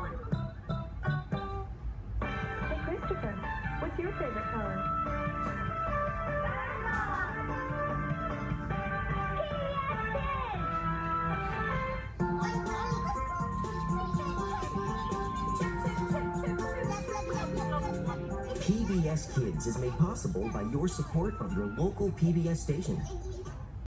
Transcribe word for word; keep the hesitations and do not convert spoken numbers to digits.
Hey, Christopher, what's your favorite color? P B S Kids is made possible by your support of your local P B S station.